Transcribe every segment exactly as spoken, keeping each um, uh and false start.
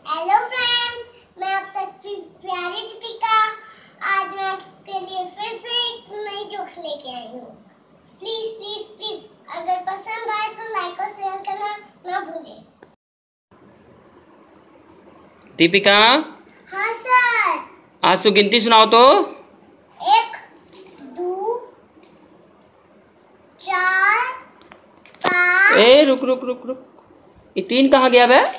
Hello friends, मैं आप सबकी प्यारी दीपिका। आज मैं आपके लिए फिर से एक नई जोक्स लेके आई हूँ। प्लीज प्लीज प्लीज अगर पसंद आए तो लाइक और शेयर करना ना भूलें। दीपिका। हाँ सर। आज तो गिनती सुनाओ तो। एक, दो, चार, पाँच। ए रुक रुक रुक रुक, ये तीन कहाँ गया बे?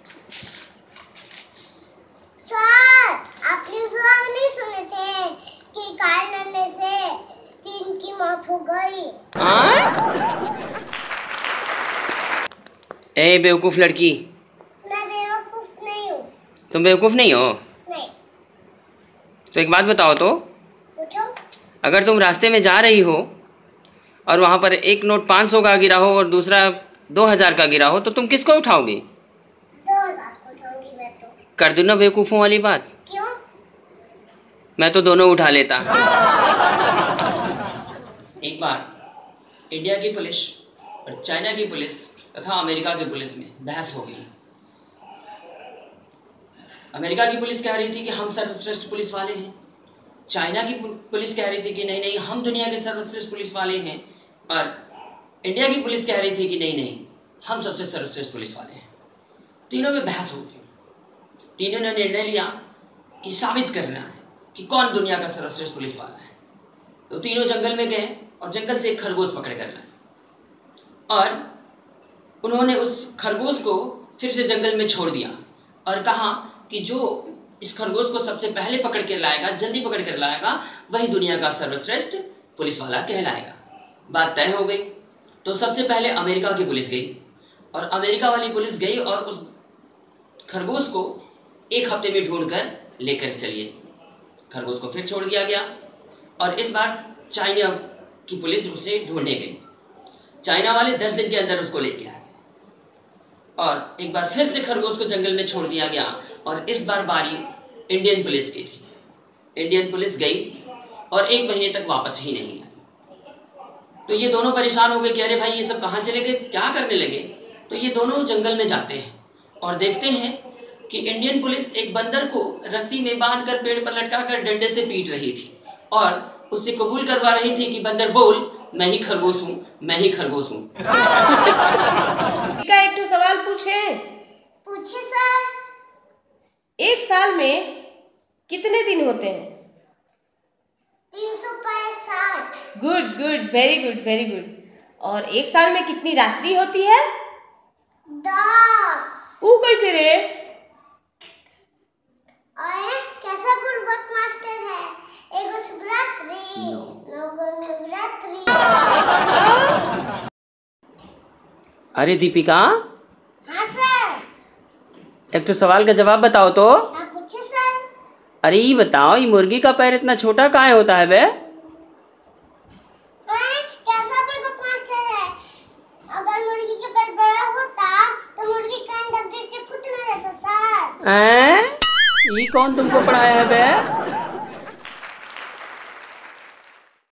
सर, आपने सुबह नहीं सुने थे कि कार लड़ने से तीन की मौत हो गई। हाँ? ए बेवकूफ लड़की। मैं बेवकूफ नहीं हूँ। तुम बेवकूफ नहीं हो? नहीं। तो एक बात बताओ तो। पूछो। अगर तुम रास्ते में जा रही हो और वहाँ पर एक नोट पाँच सौ का गिरा हो और दूसरा दो हजार का गिरा हो तो तुम किसको उठाओगी? दो हजार को उठाऊंगी मैं तो। कर दूँ ना बेवकूफ़ों वाली बात? क्यों? मैं तो दोनों उठा लेता। एक बार इंडिया की पुलिस और चाइना की पुलिस तथा अमेरिका की पुलिस में बहस हो गई। अमेरिका की पुलिस कह रही थी कि हम सर्वश्रेष्ठ पुलिस वाले हैं, चाइना की पुलिस कह रही थी कि नहीं नहीं हम दुनिया के सर्वश्रेष्ठ पुलिस वाले हैं, और इंडिया की पुलिस कह रही थी कि नहीं नहीं हम सबसे सर्वश्रेष्ठ पुलिस वाले हैं। तीनों में बहस हो गई। तीनों ने निर्णय लिया कि साबित करना है कि कौन दुनिया का सर्वश्रेष्ठ पुलिस वाला है। तो तीनों जंगल में गए और जंगल से एक खरगोश पकड़ कर लाए और उन्होंने उस खरगोश को फिर से जंगल में छोड़ दिया और कहा कि जो इस खरगोश को सबसे पहले पकड़ कर लाएगा, जल्दी पकड़ कर लाएगा, वही दुनिया का सर्वश्रेष्ठ पुलिस वाला कहलाएगा। बात तय हो गई। तो सबसे पहले अमेरिका की पुलिस गई और अमेरिका वाली पुलिस गई और उस खरगोश को एक हफ्ते में ढूंढ कर लेकर चलिए। खरगोश को फिर छोड़ दिया गया और इस बार चाइना की पुलिस उसे ढूंढने गई। चाइना वाले दस दिन के अंदर उसको लेके आ गए और एक बार फिर से खरगोश को जंगल में छोड़ दिया गया और इस बार बारी इंडियन पुलिस की थी। इंडियन पुलिस गई और एक महीने तक वापस ही नहीं आई। तो ये दोनों परेशान हो गए कि अरे भाई ये सब कहाँ चले गए, क्या करने लगे। तो ये दोनों जंगल में जाते हैं और देखते हैं कि इंडियन पुलिस एक बंदर को रस्सी में बांधकर पेड़ पर लटकाकर डंडे से पीट रही थी और उससे कबूल करवा रही थी कि बंदर बोल मैं ही खरगोश हूँ, मैं ही खरगोश हूँ। एक तो सवाल पूछे। पूछे सर। एक साल में कितने दिन होते हैं? तीन सौ पैंसठ। Good good, very good very good. और एक साल में कितनी रात्रि होती है? दस। वो कैसे रे? अरे कैसा बुड़बक मास्टर है। एगो शुभरात्रि, नौगो नवरात्रि। अरे दीपिका। हाँ सर। एक तो सवाल का जवाब बताओ तो। आप पूछे सर। अरे ये बताओ, ये मुर्गी का पैर इतना छोटा काहे होता है बे? कैसा बुड़बक मास्टर है। अगर मुर्गी के पैर बड़ा होता तो मुर्गी का अंडा गिर के फूट न जाता सर। हैं? ये कौन तुमको पढ़ाया है बे?